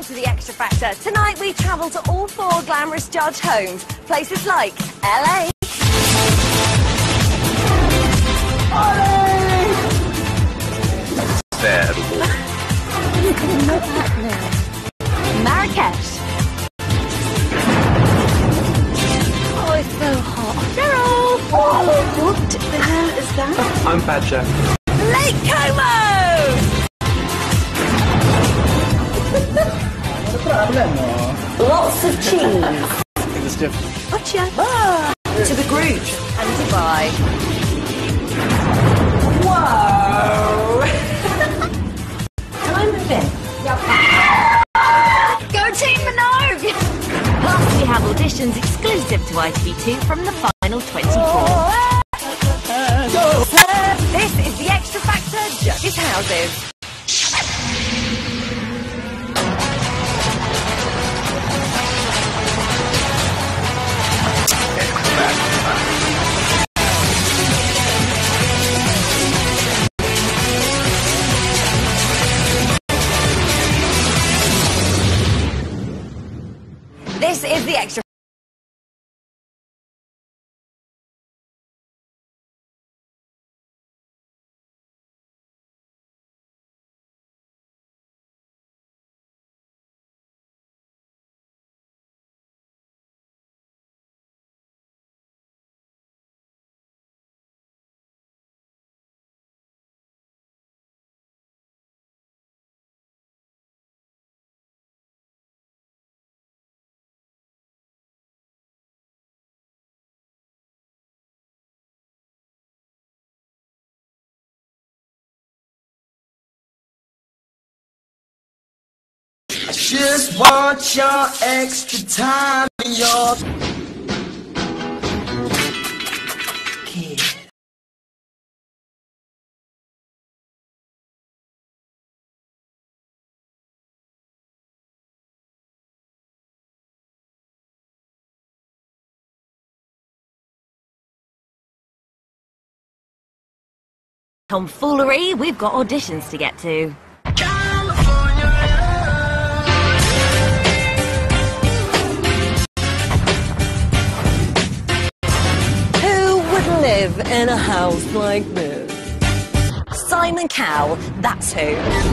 to the Extra Factor. Tonight we travel to all 4 glamorous judge homes. Places like LA, Marrakesh. Oh, it's so hot. Cheryl! What the hell is that? I'm Badger. Lake Como! Lots of cheese. I think it's different. Gotcha. To the group and Dubai. Whoa! Time of it. Go Team Minogue! Plus, we have auditions exclusive to ITV2 from the final 24. This is the Extra Factor Judges' Houses. This is the Extra. I just want your extra time and your kid. Tomfoolery, we've got auditions to get to. Live in a house like this. Simon Cowell, that's who.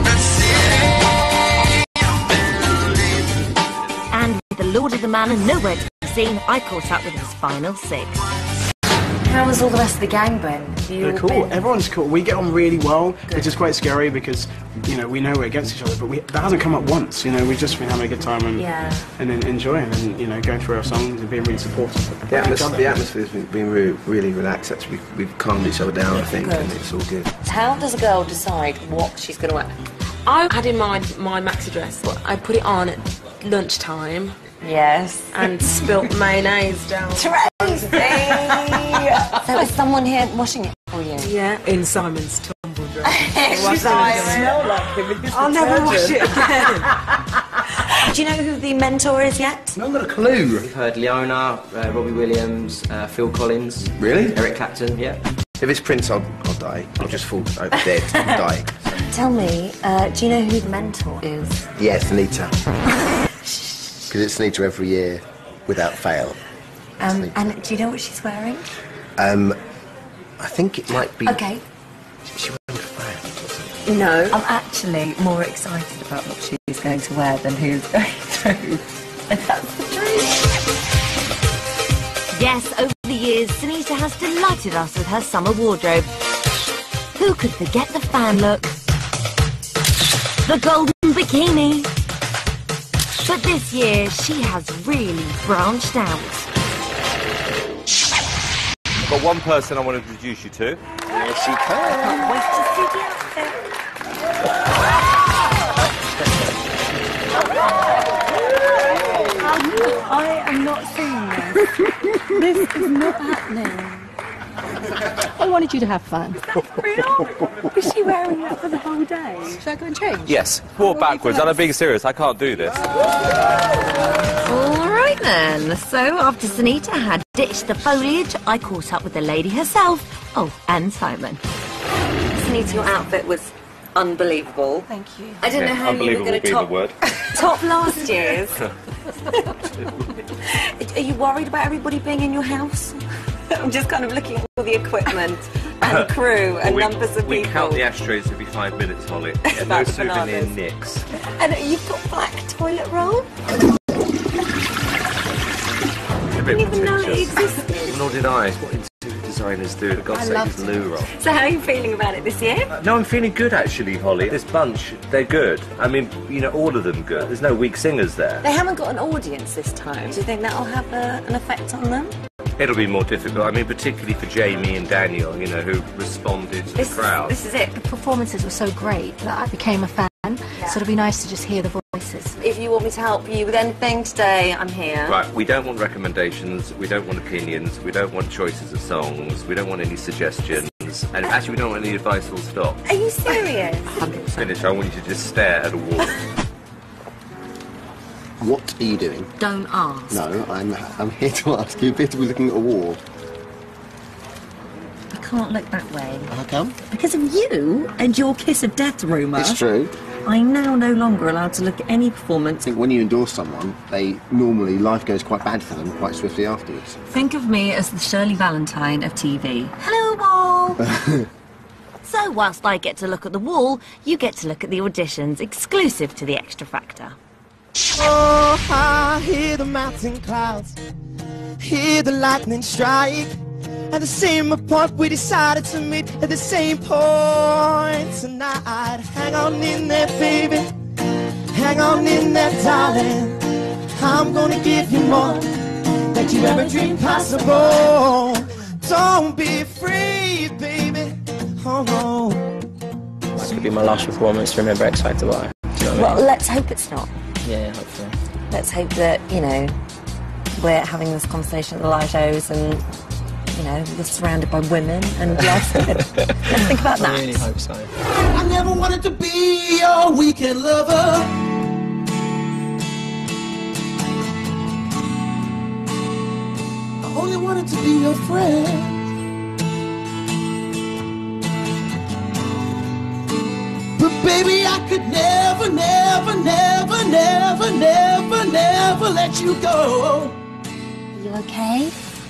And with the Lord of the Manor nowhere to be seen, I caught up with his final 6. How has all the rest of the gang been? They're cool. Everyone's cool. We get on really well, which is quite scary because, you know, we know we're against each other, but that hasn't come up once. You know, we've just been having a good time and then enjoying and, you know, going through our songs and being really supportive. The atmosphere's been really relaxed. Actually, we've calmed each other down, I think, and it's all good. How does a girl decide what she's going to wear? I had in mind my maxi dress, but I put it on at lunchtime. Yes. And spilt mayonnaise down. Tracy! So is someone here washing it for you? Yeah, in Simon's tumble dress. Smell like him. I'll never wash it again. Do you know who the mentor is yet? I've got a clue. We've heard Leona, Robbie Williams, Phil Collins. Really? Eric Clapton, yeah. If it's Prince, I'll die. I'll just fall dead and die. Tell me, do you know who the mentor is? Yes, Anita. Because it's Anita every year, without fail. And do you know what she's wearing? I think it might be... Okay. She wearing fail. No. I'm actually more excited about what she's going to wear than who's going to. And that's the truth. Yes, over the years, Sunita has delighted us with her summer wardrobe. Who could forget the fan look? The golden bikini. But this year, she has really branched out. I've got one person I want to introduce you to. Yes, you can. I can't wait to see the outfit. I am not seeing this. This is not happening. I wanted you to have fun. Is that real? Is she wearing that for the whole day? Should I go and change? Yes, walk backwards, and I'm being serious, I can't do this. All right then, so after Sunita had ditched the foliage, I caught up with the lady herself. Oh, and Simon. Sunita, your outfit was unbelievable. Thank you. I don't know how you were going to top... Unbelievable being the word. Top last year's. Are you worried about everybody being in your house? I'm just kind of looking at all the equipment and crew and numbers of people. We count the ashtrays every 5 minutes, Holly. Yeah, no souvenir nicks. And you've got black toilet roll? I didn't even know it existed. Nor did I. What interior designers do. For God's sake, it's loo roll. So how are you feeling about it this year? No, I'm feeling good actually, Holly. This bunch, they're good. I mean, you know, all of them good. There's no weak singers there. They haven't got an audience this time. Do you think that'll have an effect on them? It'll be more difficult. I mean, particularly for Jamie and Daniel, you know, who responded to the crowd. This is it. The performances were so great that I became a fan, so it'll be nice to just hear the voices. If you want me to help you with anything today, I'm here. Right, we don't want recommendations, we don't want opinions, we don't want choices of songs, we don't want any suggestions, and actually we don't want any advice or stop. Are you serious? 100%. Finish, I want you to just stare at a wall. What are you doing? Don't ask. No, I'm here to ask. You appear to be looking at a wall. I can't look that way. How come? Because of you and your kiss of death rumour. It's true. I'm now no longer allowed to look at any performance. I think when you endorse someone, life goes quite bad for them quite swiftly afterwards. Think of me as the Shirley Valentine of TV. Hello, wall! So whilst I get to look at the wall, you get to look at the auditions exclusive to the Xtra Factor. Oh, I hear the mountain clouds, hear the lightning strike. At the same point we decided to meet at the same point tonight. Hang on in there, baby, hang on in there, darling. I'm gonna give you more than you ever dreamed possible. Don't be afraid, baby. Oh no. This could be my last performance to remember X Factor by. Well, let's hope it's not. Yeah, hopefully. Let's hope that, you know, we're having this conversation at the live shows and, you know, you're surrounded by women and life's good. Let's think about that. I really hope so. I never wanted to be your weekend lover. I only wanted to be your friend. But baby, I could never, never, never, never, never, never let you go. Are you okay?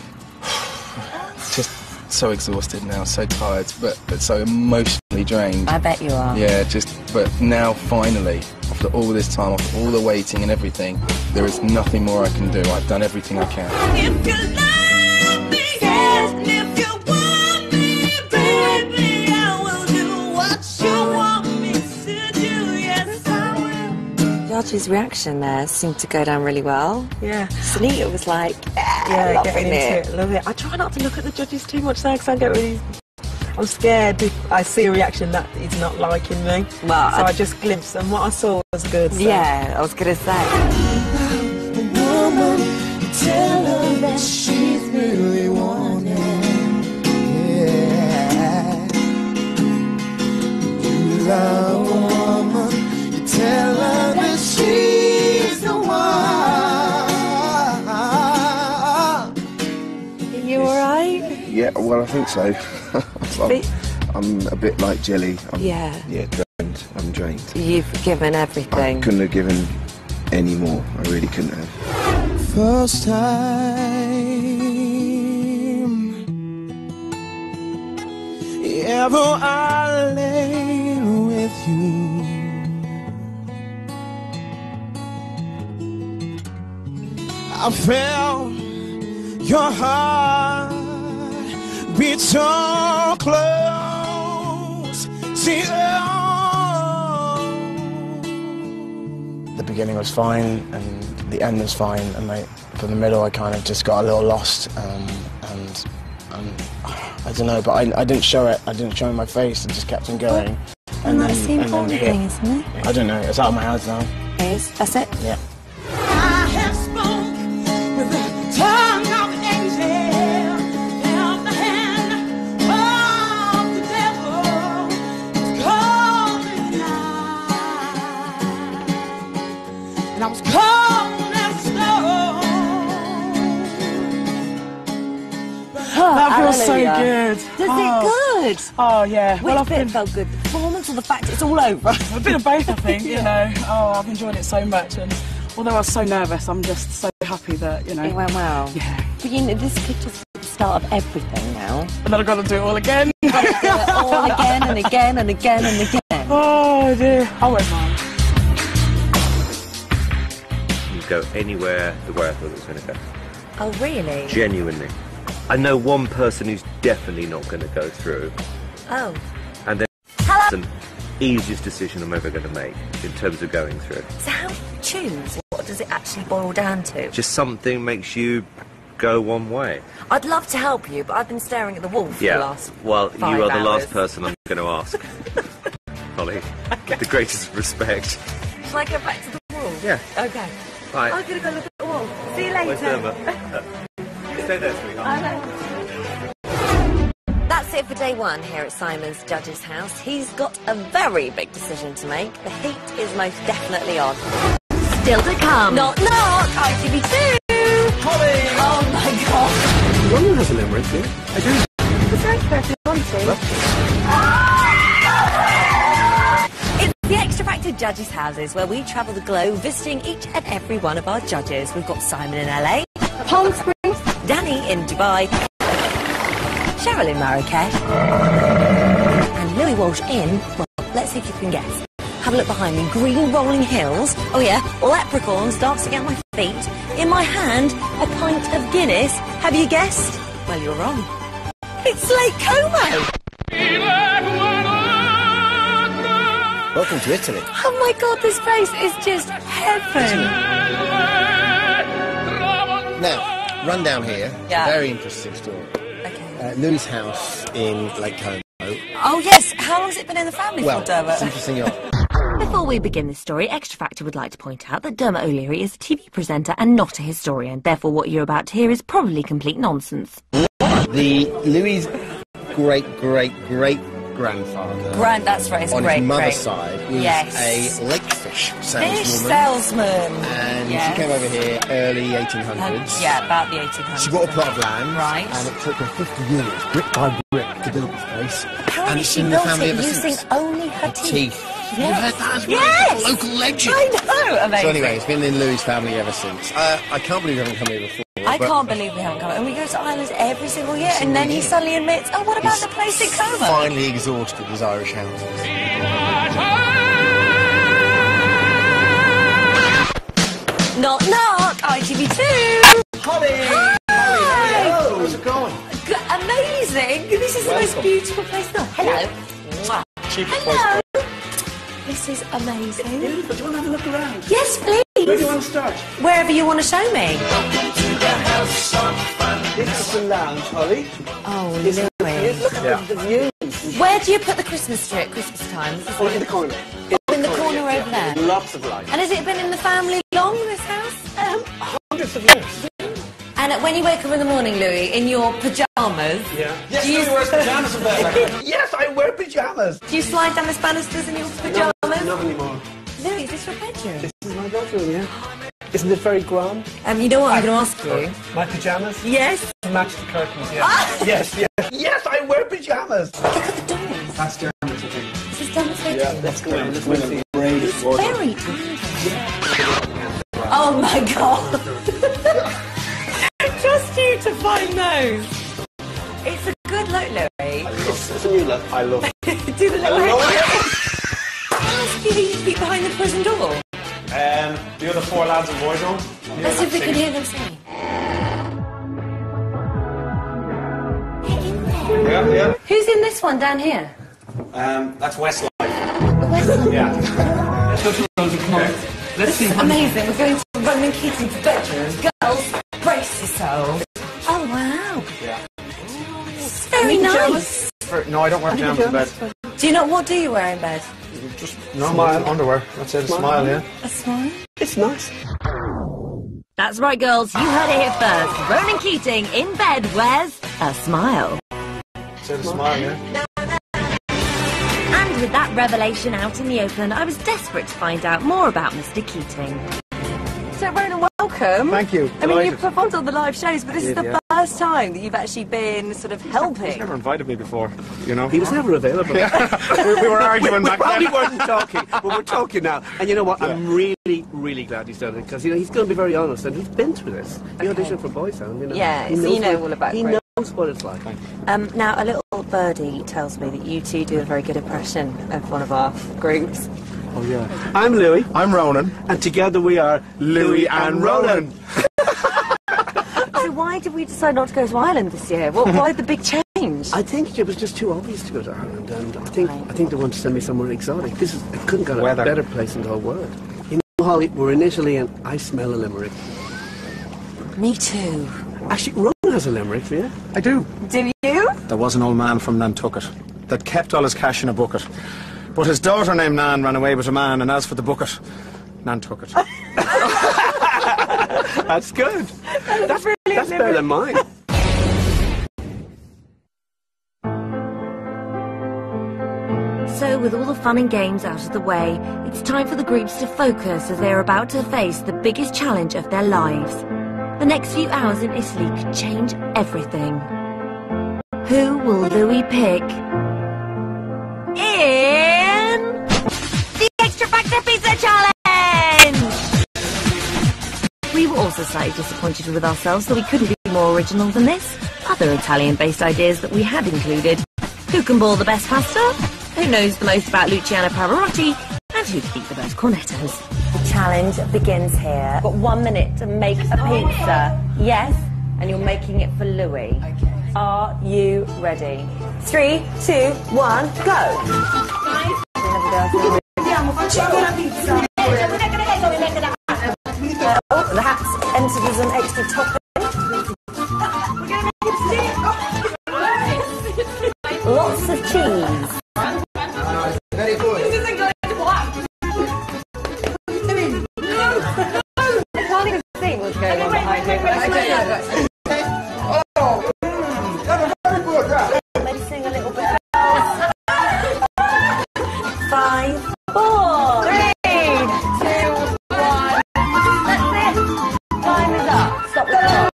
Just so exhausted now, so tired, but so emotionally drained. I bet you are. Yeah, but now finally, after all this time, after all the waiting and everything, there is nothing more I can do. I've done everything I can. If you love me, yes, and if you want me, baby, I will do what you want me to do. Yes, I will. Yaji's reaction there seemed to go down really well. Yeah. Sunita was like, Yeah, loving getting into it. Love it. I try not to look at the judges too much now because I get really... I'm scared if I see a reaction that is not liking me. Well, so I just glimpsed and what I saw was good. So. Yeah, I was going to say. Woman, tell her that she's really wanting. Yeah. You love a woman, you tell her that she's the one. Are you alright? Yeah, well, I think so. I'm a bit like jelly. Yeah, drained. I'm drained. You've given everything. I couldn't have given any more. I really couldn't have. First time ever I lay with you, I felt your heart beat so close to The beginning was fine and the end was fine, and for the middle I kind of just got a little lost, and I don't know, but I didn't show it. I didn't show my face. I just kept on going. And that's the important thing, isn't it? I don't know. It's out of my hands now. It is. That's it. Yeah. I have spoke with the tongue of an angel, held the hand of the devil. It's cold night, and I was cold as snow. That feels so good. Does it good? Oh yeah. Which bit felt good? performance or the fact it's all over? A bit of both, I think, you know. Oh, I've enjoyed it so much, and although I was so nervous, I'm just so happy that, you know... It went well. Yeah. But, you know, this could just be the start of everything now. And then I've got to do it all again. You've got to do it all again and again and again and again. Oh, dear. I won't mind. You go anywhere the way I thought it was going to go. Oh, really? Genuinely. I know one person who's definitely not going to go through. Oh. And then it's the easiest decision I'm ever going to make in terms of going through. So how do you choose? What does it actually boil down to? Just something makes you go one way. I'd love to help you, but I've been staring at the wall for the last well, 5 you are the hours. last person I'm going to ask. Holly, with the greatest respect. Shall I go back to the wall? Yeah. Okay. Right. I'm going to go look at the wall. See you later. Where's Derma? Stay there, sweetheart. That's it for day 1 here at Simon's Judge's House. He's got a very big decision to make. The heat is most definitely on. Still to come. Knock, knock! ITV2! Holly! Oh my god! One has a limerick, yeah? I do. It's very perfect, honestly. It's the Xtra Factor Judges' Houses, where we travel the globe visiting each and every one of our judges. We've got Simon in LA, Palm Springs, Danny in Dubai, Cheryl in Marrakech, and Louis Walsh in, well, let's see if you can guess. Have a look behind me. Green rolling hills. Oh yeah, leprechauns dancing at my feet. In my hand, a pint of Guinness. Have you guessed? Well, you're wrong. It's Lake Como. Welcome to Italy. Oh my god, this place is just heaven. Now, run down here. Yeah. Very interesting story. Okay. Louis' house in Lake Como. Oh yes, how long has it been in the family Well, for, Dermot? it's interesting. Before we begin this story, Xtra Factor would like to point out that Dermot O'Leary is a TV presenter and not a historian. Therefore, what you're about to hear is probably complete nonsense. The Louis' great-great-great-grandfather. That's right, it's on great, his mother's great. side was Yes. a lake fish saleswoman. Fish salesman. And Yes. she came over here early 1800s. Yeah, about the 1800s. She bought a plot of land. Right. And it took her 50 years, brick by brick, to build this place. Apparently and it's she been in the built family it ever using since. only her teeth. You heard that as well? Yes! It's a local legend. I know, amazing. So anyway, it's been in Louis' family ever since. I can't believe you haven't come here before. I but can't believe we haven't come. And we go to Ireland every single year, and then he suddenly admits, oh, what about He's the place in Como? finally exhausted his Irish houses. Knock, knock, ITV2. Holly! Hi! Hello! How's it going? Amazing! This is the most beautiful place. No, hello. Mwah. Hello. This is amazing. But do you want to have a look around? Yes, please. Where do you want to start? Wherever you want to show me. This is the lounge, Holly. Oh, Look lovely. at the view. Where do you put the Christmas tree at Christmas time? Oh, in the corner. In the corner over there. Lots of light. And has it been in the family long, this house? Hundreds of years. And when you wake up in the morning, Louis, in your pyjamas, Yeah. Yes, do you, Louis wears pyjamas in bed. Yes, I wear pyjamas. do you slide down the banisters in your pyjamas? Not anymore. Louis, is this your bedroom? This is my bedroom, yeah. Isn't it very grand? You know what I'm going to ask you? My pyjamas? Yes. Match the curtains, yeah. Yes, yes. Yes, I wear pyjamas. Look at the doors. That's Dermot's, I think. This is Dermot's bedroom. Yeah, let's go in. Let's see. Braided Very tiny. Oh my god. Just you to find those. It's a good look, Louis. It's a new look. I love it. Do the little ask you who you keep behind the prison door. The other 4 lads in boys' home. Let's see if we can hear them sing. Yeah. Who's in this one down here? That's Westlife. Westlife. Yeah. Let's see. Amazing. We're going to Ronan Keating's bedroom. Girls, brace yourselves. Oh, wow. Yeah. It's very nice. No, I don't wear pyjamas in bed. Do you know, what do you wear in bed? Just normal underwear. That's it. A smile, yeah. A smile? It's nice. That's right, girls. You heard it here first. Ronan Keating in bed wears a smile. Said a smile, yeah. And with that revelation out in the open, I was desperate to find out more about Mr. Keating. So, Ronan, welcome. Thank you. I mean, you've Delighted. performed on the live shows, but this is the first time that you've actually been sort of helping. He's never invited me before, you know. He was never available. we were arguing we back probably then. weren't talking, but we're talking now. And you know what? I'm really, really glad he's done it, because, you know, he's going to be very honest, and he's been through this. He auditioned for Boy Sound, you know. Yeah, He so knows you know what- all about He Group. knows what it's like. Now, a little birdie tells me that you two do a very good impression of one of our groups. Oh, yeah. I'm Louis. I'm Ronan. And together we are Louis and Ronan. So why did we decide not to go to Ireland this year? Why the big change? I think it was just too obvious to go to Ireland, and I think they want to send me somewhere exotic. It couldn't get a better place in the whole world. You know, Holly, we're in Italy, and I smell a limerick. Me too. Actually, Ronan has a limerick for you. I do. Do you? There was an old man from Nantucket that kept all his cash in a bucket. But his daughter named Nan ran away with a man, and as for the bucket, Nan took it. That's good. That's better than mine. So, with all the fun and games out of the way, it's time for the groups to focus as they are about to face the biggest challenge of their lives. The next few hours in Italy could change everything. Who will Louis pick? In the Xtra Factor Pizza Challenge! We were also slightly disappointed with ourselves that we couldn't be more original than this. Other Italian-based ideas that we had included: who can boil the best pasta? Who knows the most about Luciano Pavarotti? And who can eat the best cornettos? The challenge begins here. You've got 1 minute to make a pizza. Yes, and you're making it for Louis. Okay. Are you ready? 3, 2, 1, go! The hat's entered as an extra topping. Lots of cheese. Very good. I can't even see what's going on behind me. Maybe sing a little bit. 5, 4, 3, 2, 1. That's it. Time is up. Stop the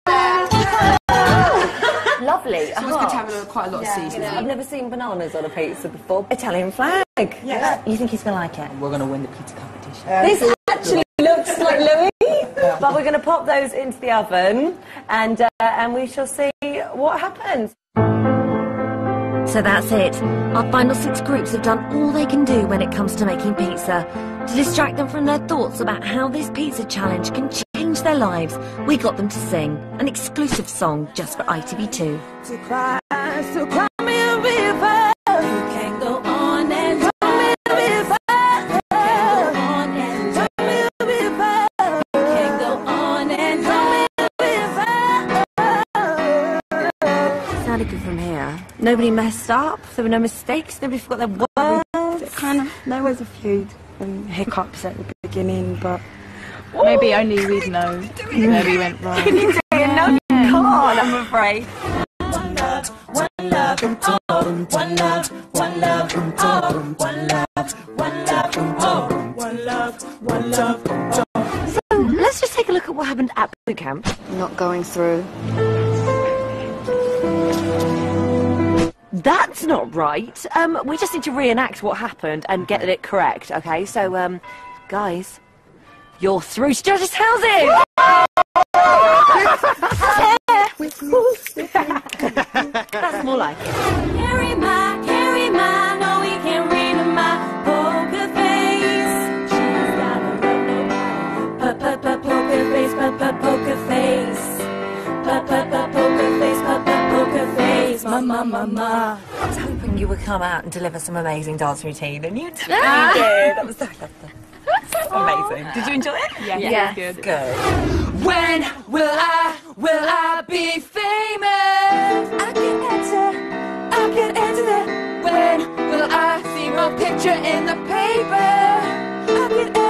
clock. Lovely. It's always good to have quite a lot of seasoning. I've never seen bananas on a pizza before. Italian flag. Yeah. You think he's going to like it? We're going to win the pizza competition. This actually looks like Louis, but we're going to pop those into the oven, and we shall see what happens. So that's it. Our final 6 groups have done all they can do when it comes to making pizza. To distract them from their thoughts about how this pizza challenge can change their lives, we got them to sing an exclusive song just for ITV2. To cry me a river. You can go on and cry me a river. Sounded good from here. Nobody messed up. There were no mistakes. Nobody forgot their words. Kind of. There was a few hiccups at the beginning, but maybe only we'd know where we went wrong. Can you do it? No, you can't, I'm afraid. One love, one love, one love, one love, one love, one love, one love. So let's just take a look at what happened at boot camp. Not going through. That's not right. We just need to reenact what happened and get it correct, okay? So, guys, you're through to judges' houses! That's more like it. Carry my, no, we can't read my poker face. She's gotta love nobody. Poker face, poker face. Poker face, poker face. Ma. I was hoping you would come out and deliver some amazing dance routine, and you did. That was so lovely. Amazing. Did you enjoy it? Yeah. Good. Good. When will I be famous? I can answer that. When will I see my picture in the paper? I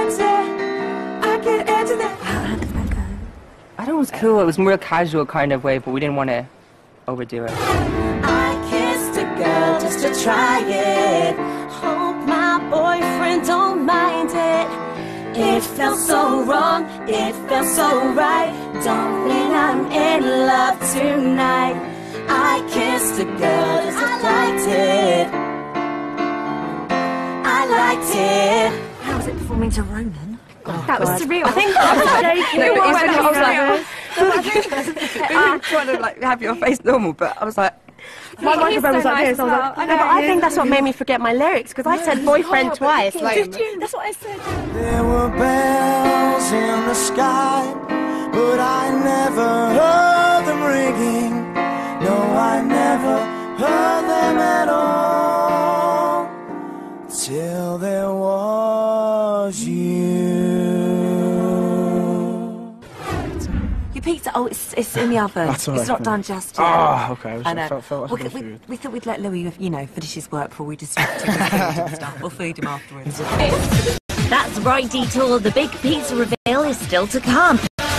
can answer that. How did that go? I thought it was cool. It was more a casual kind of way, but we didn't want to overdo it. I kissed a girl just to try it. Hope my boyfriend don't mind it. It felt so wrong, it felt so right. Don't think I'm in love tonight. I kissed a girl just I liked it. I liked it. How was it performing to Ronan? That was surreal. I think I was trying to like have your face normal, but I was like. My microphone was like this. I was like, I know, but I think that's what made me forget my lyrics because I said boyfriend twice. Did you? That's what I said. There were bells in the sky, but I never heard them ringing. No, I never heard them at all till there was you. Your pizza, oh, it's in the oven. That's all right, it's not thank done you. just yet. Oh, okay. I know. Felt we thought we'd let Louis, you know, finish his work before we distract him with food and stuff. We'll feed him afterwards. That's right, Detour. The big pizza reveal is still to come.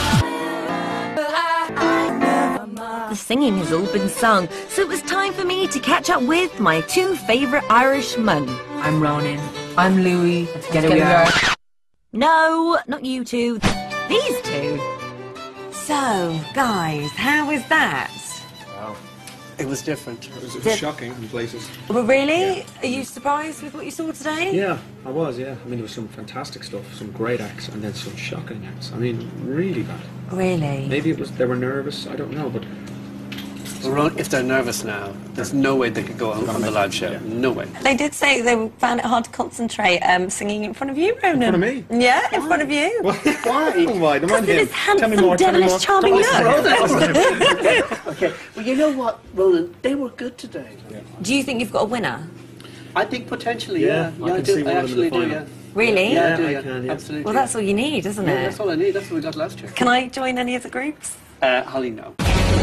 The singing has all been sung, so it was time for me to catch up with my two favourite Irishmen. I'm Ronan. I'm Louis. Get it. No, not you two. These two. So, guys, how was that? Wow. It was different. It was shocking in places. Well, really? Are you surprised with what you saw today? Yeah, I was, yeah. I mean, there was some fantastic stuff, some great acts, and then some shocking acts. I mean, really bad. Really? Maybe it was they were nervous, I don't know, but... If they're nervous now, there's no way they could go on the live show. Yeah. No way. They did say they found it hard to concentrate singing in front of you, Ronan. In front of me? Yeah, in front of you. Why? Why? Because with his handsome, devilish, charming look. Okay, well, you know what, Ronan? They were good today. Yeah. Do you think you've got a winner? I think potentially, yeah. I can see one of them in the final. Yeah. Really? Yeah, I do, I can, yeah. Absolutely. Well, that's all you need, isn't it? That's all I need. That's what we got last year. Can I join any of the groups? Holly, no.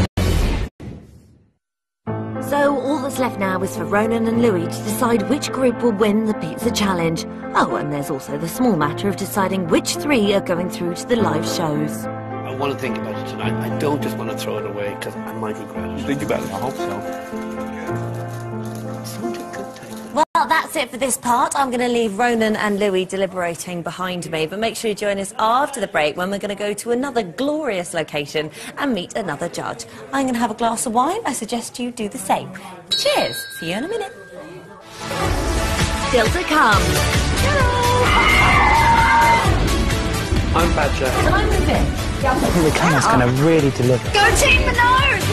So all that's left now is for Ronan and Louis to decide which group will win the pizza challenge. Oh, and there's also the small matter of deciding which three are going through to the live shows. I want to think about it tonight. I don't just want to throw it away because I might regret it. Think about it, I hope so. Well, that's it for this part. I'm going to leave Ronan and Louis deliberating behind me, but make sure you join us after the break when we're going to go to another glorious location and meet another judge. I'm going to have a glass of wine. I suggest you do the same. Cheers. See you in a minute. Still to come. I'm Badger. And I'm Vivin. I think the camera's going to really deliver. Go Team Bernard!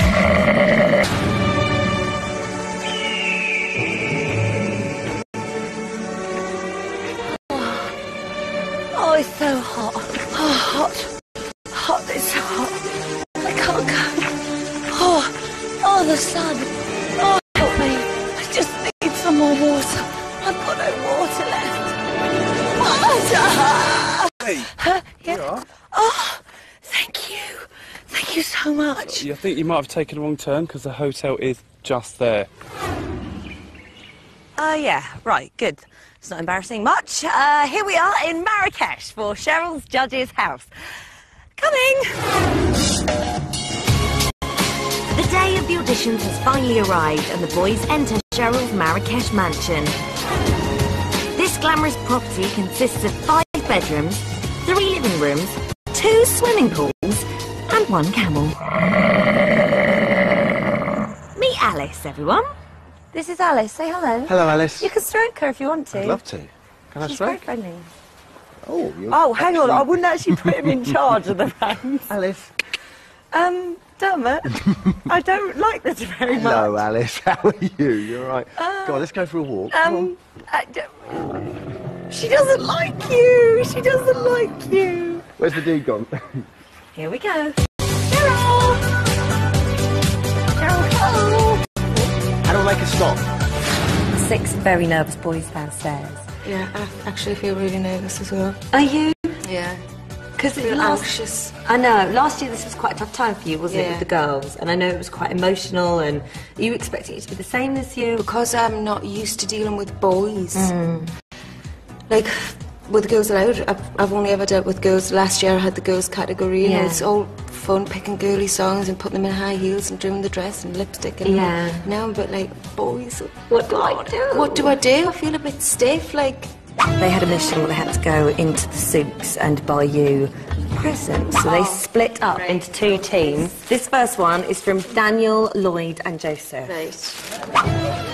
Oh, it's so hot. Oh, hot. Hot, it's so hot. I can't go. Oh, the sun. Oh, help me. I just need some more water. I've got no water left. Water! Hey, Yeah. you are. Oh, thank you. Thank you so much. I think you might have taken a wrong turn because the hotel is just there. Yeah, right, good. It's not embarrassing much. Here we are in Marrakesh for Cheryl's Judge's House. Coming! The day of the auditions has finally arrived and the boys enter Cheryl's Marrakesh mansion. This glamorous property consists of 5 bedrooms, 3 living rooms, 2 swimming pools and 1 camel. Meet Alice, everyone. This is Alice. Say hello. Hello, Alice. You can stroke her if you want to. I'd love to. Can I She's stroke? very friendly. Oh, Oh, hang on. I wouldn't actually put him in charge of the reins. Alice. Dermot, I don't like this very much. Hello, Alice. How are you? You all right? Go on, let's go for a walk. Come on. She doesn't like you. She doesn't like you. Where's the dude gone? Here we go. Cheryl! Cheryl, hello! How do I make a stop? 6 very nervous boys downstairs. Yeah, I actually feel really nervous as well. Are you? Yeah. Because feel anxious. I know. Last year this was quite a tough time for you, wasn't it, with the girls? And I know it was quite emotional. And are you expecting it to be the same this year? Because I'm not used to dealing with boys. Like with the Girls Aloud, I've only ever dealt with girls. Last year I had the girls category, and it's all fun picking girly songs and putting them in high heels and doing the dress and lipstick. And now I'm a bit like, boys. What do I do? What do I do? I feel a bit stiff. Like, They had a mission where they had to go into the souks and buy you presents. So they split up into 2 teams. This first one is from Daniel, Lloyd and Joseph. Right.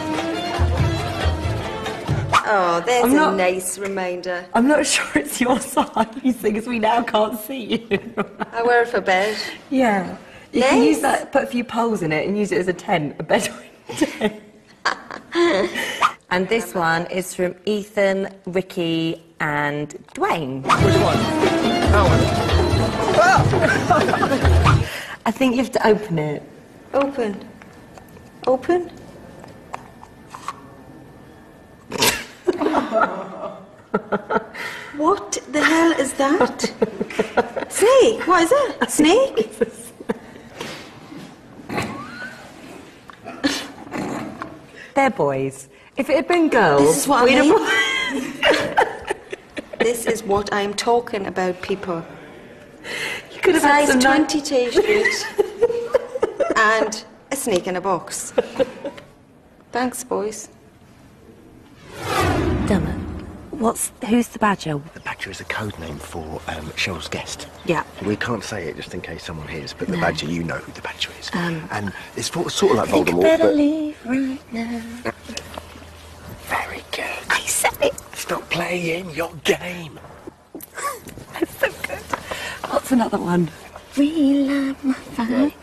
Oh, there's a nice reminder. I'm not sure it's your size because we now can't see you. I wear it for bed. Yeah. You can use that, put a few poles in it and use it as a tent, a bedroom tent. And this one is from Ethan, Ricky and Dwayne. Which one? That one. I think you have to open it. Open. Open? What the hell is that? Snake? What is that? Snake? They're boys. If it had been girls, this is what This is what I'm talking about, people. You could have had size some 20 t-shirt and a snake in a box. Thanks, boys. Damn it. Who's the badger? The badger is a code name for Cheryl's guest. Yeah. We can't say it just in case someone hears, but the badger, you know who the badger is. And it's sort of like Voldemort, better leave right now. Very good. I said it. Stop playing your game. That's so good. What's another one? Relight my fire.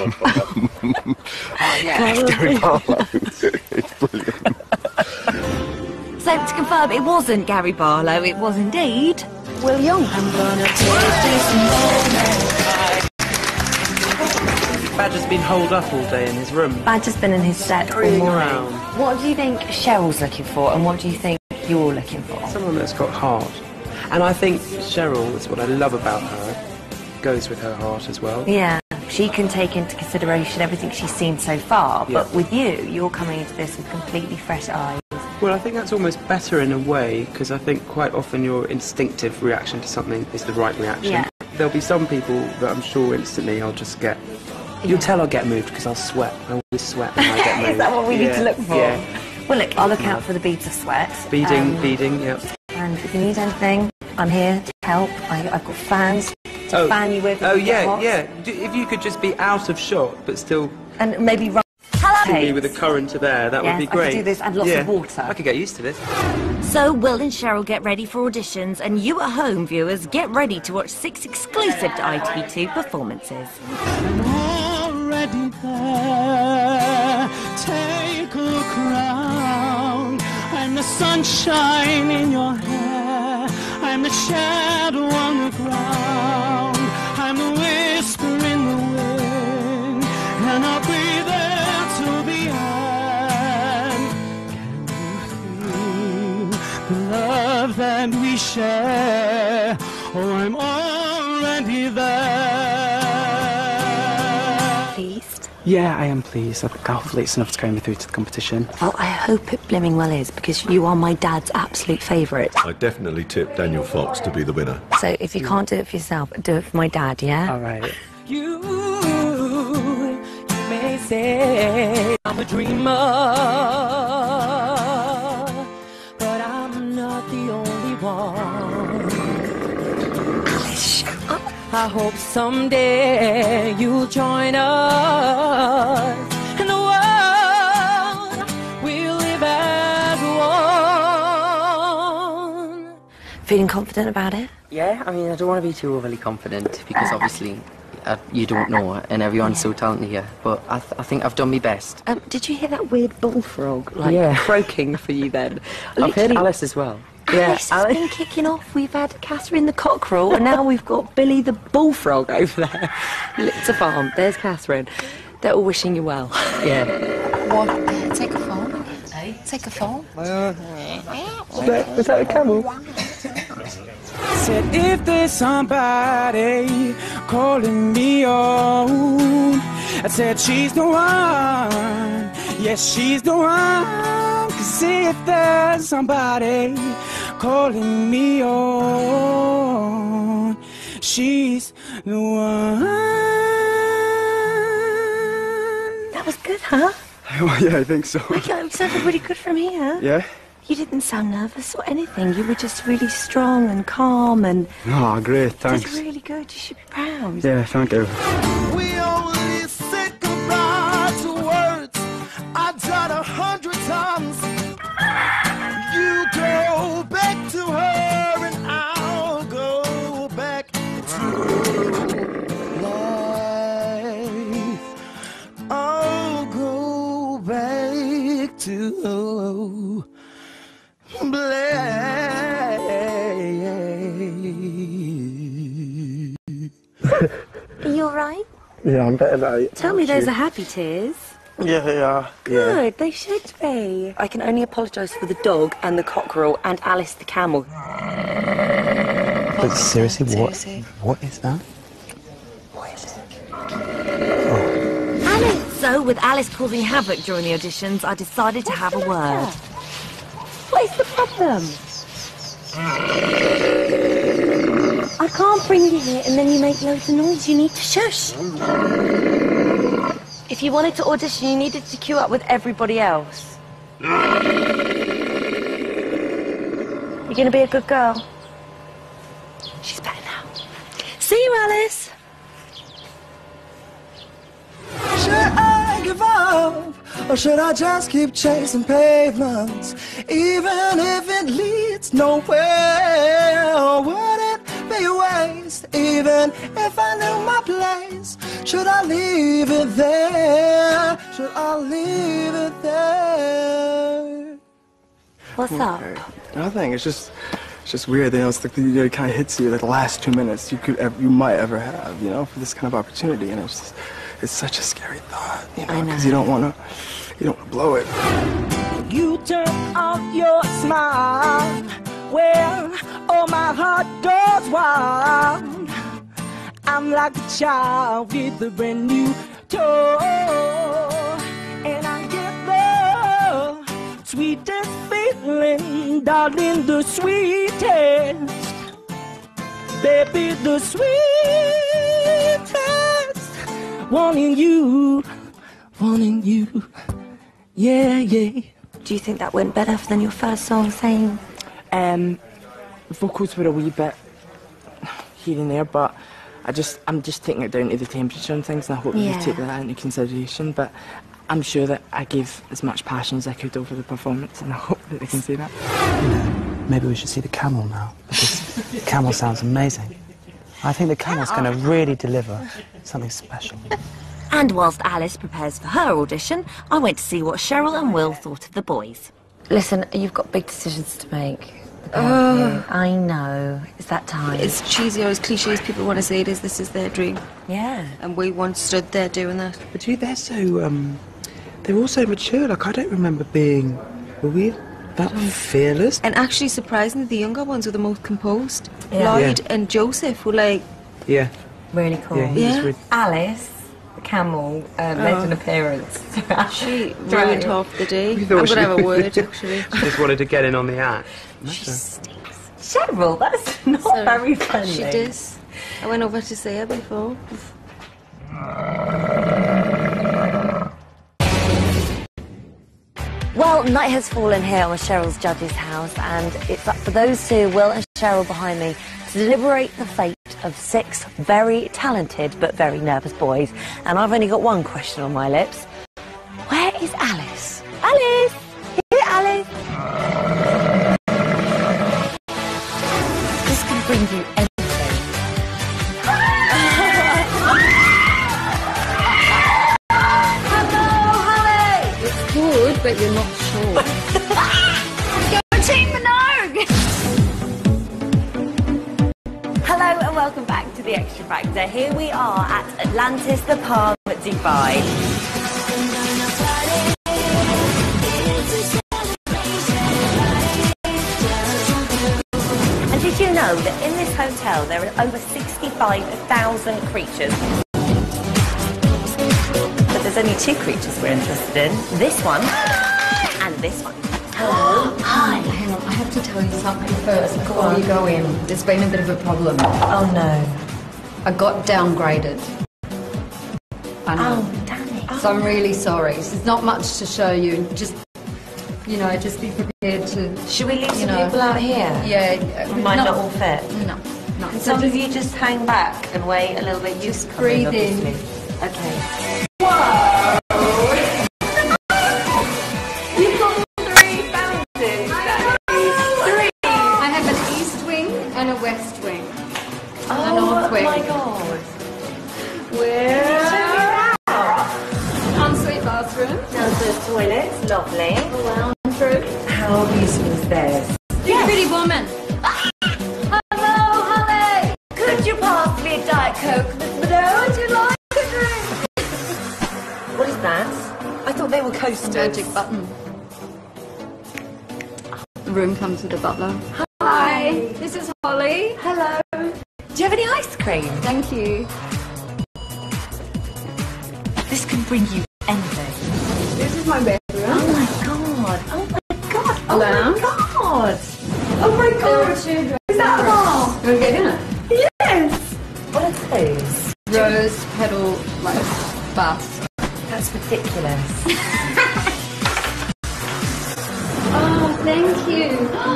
Oh, yeah. Gary Barlow. It's brilliant. So, to confirm, it wasn't Gary Barlow, it was indeed Will Young. I'm gonna take this moment. Badger's been holed up all day in his room. Badger's been in his set all Scurrying morning. around. What do you think Cheryl's looking for, and what do you think you're looking for? Someone that's got heart. And I think Cheryl, that's what I love about her, goes with her heart as well. Yeah, she can take into consideration everything she's seen so far, but with you're coming into this with completely fresh eyes. Well, I think that's almost better in a way, because I think quite often your instinctive reaction to something is the right reaction. Yeah. There'll be some people that I'm sure instantly I'll just get... You'll tell I'll get moved because I'll sweat. I always sweat when I get moved. Is that what we need to look for? Yeah. Well, look, I'll look out for the beads of sweat. Beading, yeah. And if you need anything, I'm here to help. I've got fans to fan you with. Oh, yeah. If you could just be out of shot, but still... And maybe run... me with a current of air, that would be great. I could do this and lots of water. I could get used to this. So, Will and Cheryl get ready for auditions, and you at home, viewers, get ready to watch 6 exclusive to ITV2 performances. Already there, take a look around. I'm the sunshine in your hair, I'm the shadow on the ground, I'm the whisper in the wind, and I'll be there till the end. Can you feel the love that we share? Oh, I'm already there. Pleased? Yeah, I am pleased. Hopefully it's enough to carry me through to the competition. Well, I hope it blimming well is, because you are my dad's absolute favourite. I definitely tip Daniel Fox to be the winner. So if you can't do it for yourself, do it for my dad, yeah? All right. You may say I'm a dreamer, but I'm not the only one. I hope someday you'll join us in the world we'll live as one. Feeling confident about it? Yeah, I mean, I don't want to be too overly confident because obviously you don't know and everyone's so talented here, but I think I've done my best. Did you hear that weird bullfrog, Yeah. croaking for you then? I've heard Alice as well. Alice has been kicking off. We've had Catherine the cockerel, and now we've got Billy the bullfrog over there. It's a farm. There's Catherine. They're all wishing you well. Yeah. What? Take a phone? Take a phone? Was that a camel? Said if there's somebody calling me on, I said she's the one. Yes, she's the one. 'Cause if there's somebody calling me on, she's the one. That was good, huh? Yeah, I think so. It sounded really good from here. Yeah? You didn't sound nervous or anything. You were just really strong and calm and... Oh, great, thanks. It's really good. You should be proud. Yeah, thank you. We only say goodbye to words I've done 100 times. You go back to her and I'll go back to life. I'll go back to Are you alright? Yeah, I'm better now. Tell me those are happy tears. Yeah, they are. Good, they should be. I can only apologise for the dog and the cockerel and Alice the camel. But seriously, what is that? Alice! So, with Alice causing havoc during the auditions, I decided to have a word. What is the problem? I can't bring you here and then you make loads of noise. You need to shush. If you wanted to audition, you needed to queue up with everybody else. You're going to be a good girl. She's better now. See you, Alice. Should I give up, or should I just keep chasing pavements, even if it leads nowhere? Or would it be a waste, even if I knew my place? Should I leave it there? Should I leave it there? What's up? Nothing. It's just weird. You know, it's like it kind of hits you like the last 2 minutes you might ever have, you know, for this kind of opportunity, and it's such a scary thought, you know, because you don't want to blow it. You turn off your smile, well, oh, my heart goes wild. I'm like a child with a brand new toy, and I get the sweetest feeling, darling, the sweetest, baby, the sweetest, wanting you, yeah. Do you think that went better than your first song, saying? Vocals were a wee bit here and there, but I'm just taking it down to the temperature and things, and I hope you take that into consideration. But I'm sure that I gave as much passion as I could over the performance, and I hope that they can see that. Maybe we should see the camel now, because the camel sounds amazing. I think the camel's going to really deliver something special. And whilst Alice prepares for her audition, I went to see what Cheryl and Will thought of the boys. Listen, you've got big decisions to make. I know. It's that time. As cheesy or as cliche as people want to say it is, this is their dream. Yeah. And we once stood there doing that. But they're so, they're all so mature. Like, I don't remember were we that fearless? And actually, surprisingly, the younger ones were the most composed. Yeah. Lloyd and Joseph were like... Yeah. Really cool. Yeah. Alice, the camel, made an appearance. She ruined half the day. I'm going to have a word, actually. She just wanted to get in on the act. She stinks. Cheryl, that's not very friendly. She does. I went over to see her before. Well, night has fallen here on Cheryl's judge's house, and it's up for those two, Will and Cheryl behind me, to deliberate the fate of 6 very talented but very nervous boys. And I've only got one question on my lips. Where is Alice? Alice! Here, Alice! This can bring you anything. Good, but you're not sure. Go Team Minogue! Hello and welcome back to the Extra Factor. Here we are at Atlantis, the Palm at Dubai. And did you know that in this hotel there are over 65,000 creatures? But there's only 2 creatures we're interested in. This one and this one. Hello. Hi. Hang on, I have to tell you something first before you go in. There's been a bit of a problem. Oh no. I got downgraded. I know. Oh, damn it. So I'm really sorry. There's not much to show you. Just you know, just be prepared to... Should we leave some people out here? Yeah. Might not all fit. No. Can some of you just hang back and wait a little bit? Just breathe in. Okay. Whoa! You've got 3 bounces. I have an east wing and a west wing. And a north wing. Oh my god. Where? Ensuite bathroom. Downstairs toilets, lovely. A lounge room. How beautiful is this? Yes. Pretty woman. Hello, honey. Could you pass me a Diet Coke, Miss Meadow? Would you like a drink? What is that? I thought they were coasters. Magic button. The room comes with a butler. Hi. This is Holly. Hello. Do you have any ice cream? Thank you. This can bring you anything. This is my bedroom. Oh my god. Oh my god. Oh Lounge. my god. Oh my god. There are 2 dresses. Is that all? You want to get dinner? Yes. What are those? Rose petal like bath. That's ridiculous. Oh, thank you.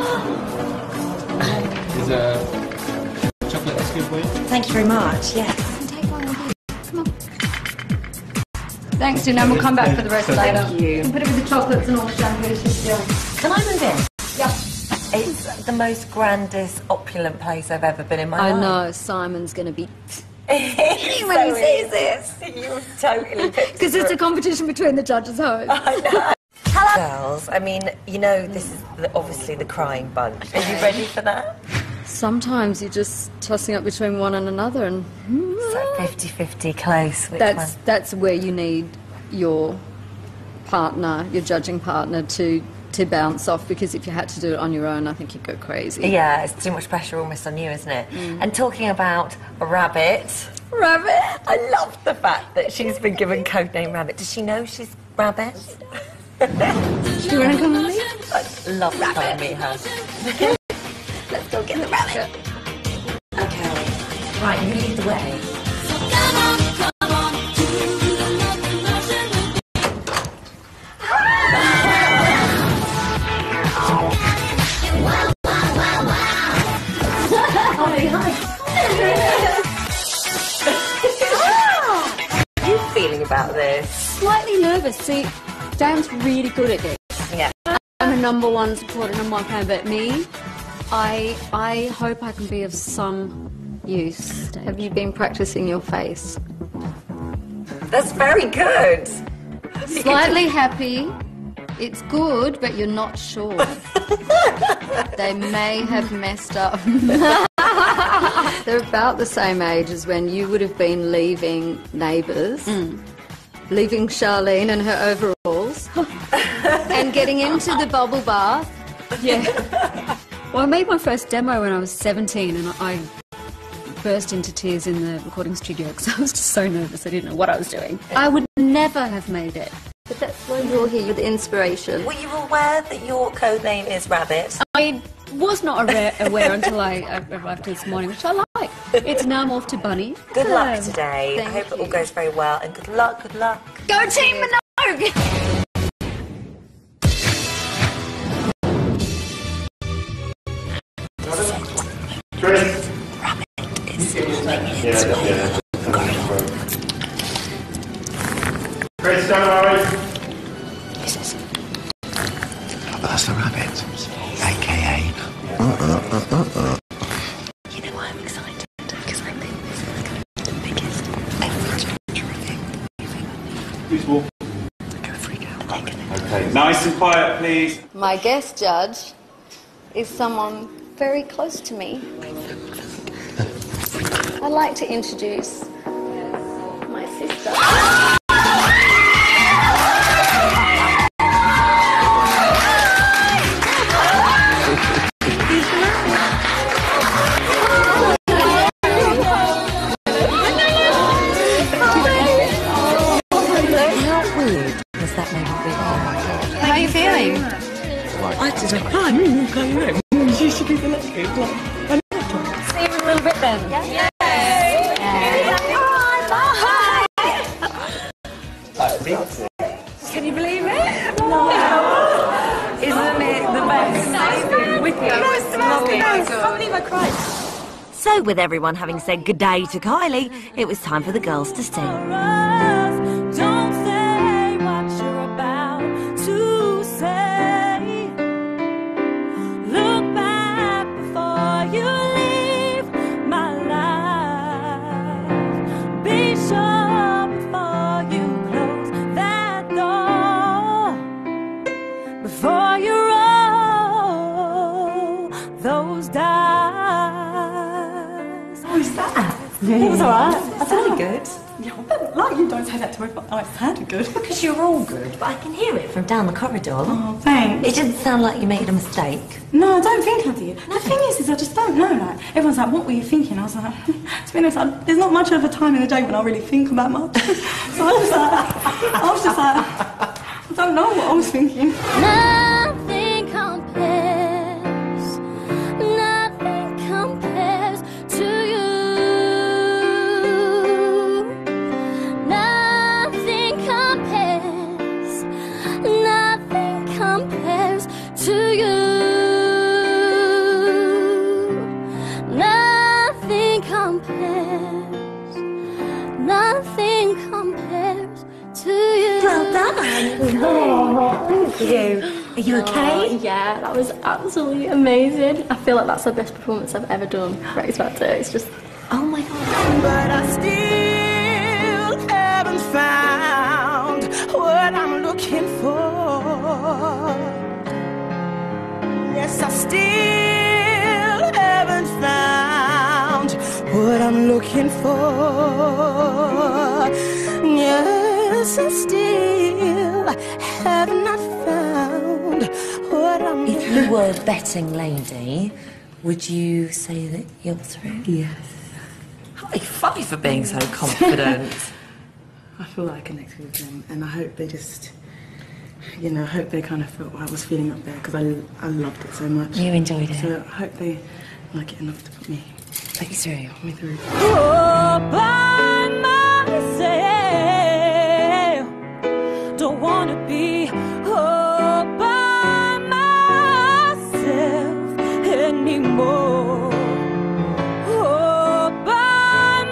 Is a chocolate ice cream for you? Thank you very much. Yes. Take one with you. Come on. Thanks, Dina. And we'll come back for the rest later. Thank you. Put it with the chocolates and all shampoos. Yeah. Can I move in? Yeah. It's the most grandest, opulent place I've ever been in my life. I know. Simon's going to be... when he sees this, you totally because it's a competition between the judges' homes. I know. Hello, girls. I mean, you know, this is obviously the crying bunch. Are you ready for that? Sometimes you're just tossing up between one and another, and it's like 50-50 close. That's where you need your partner, your judging partner, to bounce off, because if you had to do it on your own, I think you'd go crazy. Yeah, it's too much pressure almost on you, isn't it? And talking about Rabbit, I love the fact that she's been given codename Rabbit. Does she know she's Rabbit? Do you want to come with me? I'd love to come and meet her. Let's go get the rabbit. Okay. Right, you lead the way. Come on, How are you feeling about this? Slightly nervous. See, Dan's really good at this. Yeah. I'm a #1 supporter, #1 fan, but me, I hope I can be of some use. Have you been practicing your face? That's very good. Slightly happy. It's good, but you're not sure. They may have messed up. They're about the same age as when you would have been leaving Neighbours, leaving Charlene and her overalls, and getting into the bubble bath. Yeah. Well, I made my first demo when I was 17, and I burst into tears in the recording studio because I was just so nervous. I didn't know what I was doing. I would never have made it. But that's why you're here with inspiration. Were you aware that your codename is Rabbit? I was not aware until I arrived this morning, which I like. It's now morphed to Bunny. Good luck today. I hope it all goes very well, and good luck, good luck. Go Team Minogue! Chris. Rabbit is Chris, don't worry. That's the rabbit, a.k.a. You know why I'm excited? Because I think this is going to be the biggest ever thing. Who's walking? They're going to freak out. Okay, nice and quiet, please. My guest judge is someone very close to me. I'd like to introduce my sister. How are you feeling? I just went, I'm going home. You should be the next group. See you in a little bit then. Yeah. Can you believe it? No. So, with everyone having said good day to Kylie, it was time for the girls to sing. Don't say what you're about to say. Look back before you leave my life. Be sure before you close that door. Before you roll those dice. How was that? It was alright. I sounded good. Yeah, but like you don't say that to me, but I sounded good. Because you're all good, but I can hear it from down the corridor. Oh, thanks. It didn't sound like you made a mistake. No, I don't think I did. The thing is I just don't know. Like, everyone's like, what were you thinking? I was like, to be honest, there's not much of a time in the day when I really think about much. So I was just like, I don't know what I was thinking. Nothing compares, nothing compares to you. Nothing compares, nothing compares to you. Nothing compares, nothing compares to you. Well done. Oh, thank you. Are you okay? Yeah, that was absolutely amazing. I feel like that's the best performance I've ever done for X Factor. It's just, oh my god. But I still haven't found what I'm looking for. Yes, I still haven't found what I'm looking for. Yes, I still have not found what I'm looking for. If you were a betting lady, would you say that you're through? Yes. High five for being so confident. I feel like I connected with them, and I hope they just, I hope they kind of felt what I was feeling up there, because I loved it so much. You enjoyed it? So I hope they like it enough to put me through. Oh, by myself, don't wanna be all by myself anymore. Oh, by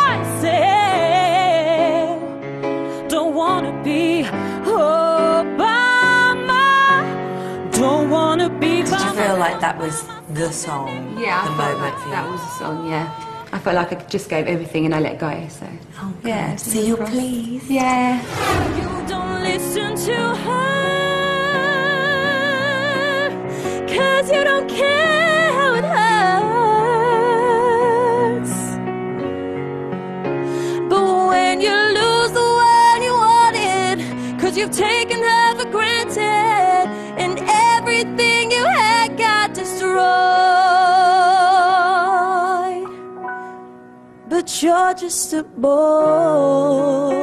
myself, don't wanna be all by don't wanna be by. Did you feel like that was the song? Yeah, the I felt moment like for you? that was the song, yeah. I felt like I just gave everything and I let go, so. Oh, yeah. so you're pleased? Yeah. You don't listen to her, 'cause you don't care how it hurts. But when you lose the one you wanted, 'cause you've taken her for granted, and everything you had got destroyed. But you're just a boy.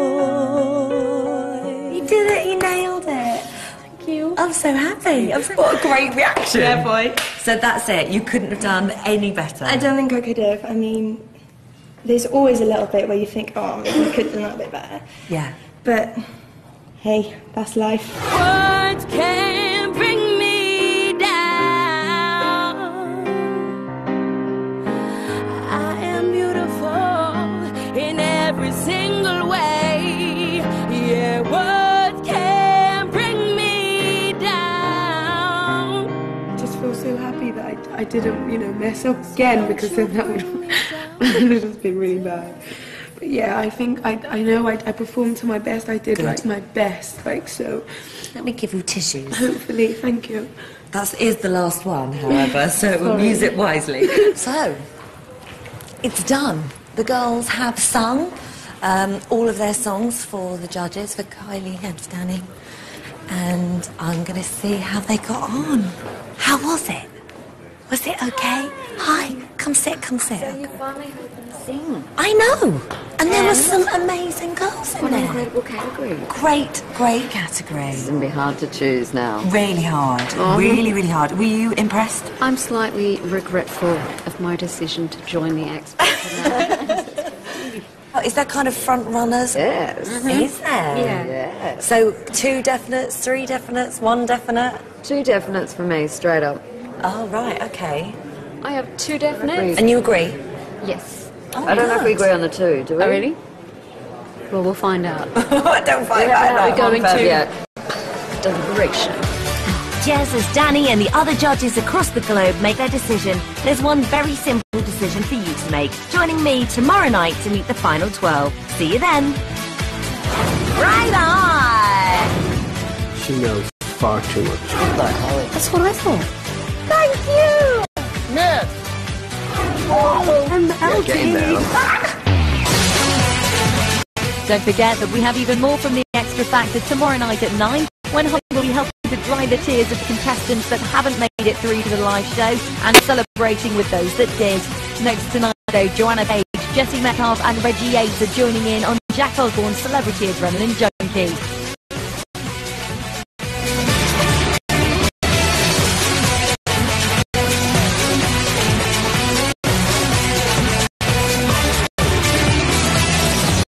You did it, you nailed it. Thank you. I'm so happy. What a great reaction. Yeah, boy. So that's it, you couldn't have done any better. I don't think I could have. I mean, there's always a little bit where you think, oh, maybe I could have done that a bit better. Yeah. But, hey, that's life. Words can't bring me down. I am beautiful in every single way. Yeah, words can't bring me down. I just feel so happy that I didn't, mess up again, because then that would have just been really bad. But yeah, I think I know I performed to my best. I did Good. my best, so. Let me give you tissues. Hopefully, thank you. That is the last one, however, so we'll use it wisely. So, it's done. The girls have sung all of their songs for the judges, for Kylie and for Danny. And I'm going to see how they got on. How was it? Was it okay? Hi, come sit. So you finally heard them sing. I know. And there were some amazing girls in What there. an incredible category. Great category. It's going to be hard to choose now. Really hard. Really, really hard. Were you impressed? I'm slightly regretful of my decision to join the X Factor. Oh, is that kind of front runners? Yes. Is there? Yeah. So 2 definites, 3 definites, 1 definite? 2 definites for me, straight up. Oh, right, okay. I have 2 definites. And you agree? Yes. Oh, I don't know if we good. agree on the 2, do we? Oh, really? Well, we'll find out. Don't fight We haven't had about a that. going confab to- yet. Deliberation. Just as Danny and the other judges across the globe make their decision, there's one very simple decision for you to make. Joining me tomorrow night to meet the final 12. See you then. Right on! She knows far too much. That's what I thought. Thank you! Yes! I'm Yeah, get in there. Don't forget that we have even more from the Extra Factor tomorrow night at 9, when Holly will be helping to dry the tears of contestants that haven't made it through to the live show and celebrating with those that did. Next tonight, though, Joanna Page, Jessie Metcalf and Reggie Yates are joining in on Jack Osborne's Celebrity Adrenaline Junkie.